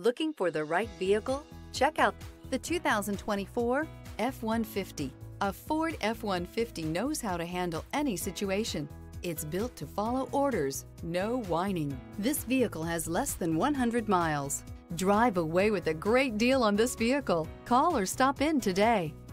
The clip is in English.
Looking for the right vehicle? Check out the 2024 F-150. A Ford F-150 knows how to handle any situation. It's built to follow orders, no whining. This vehicle has less than 100 miles. Drive away with a great deal on this vehicle. Call or stop in today.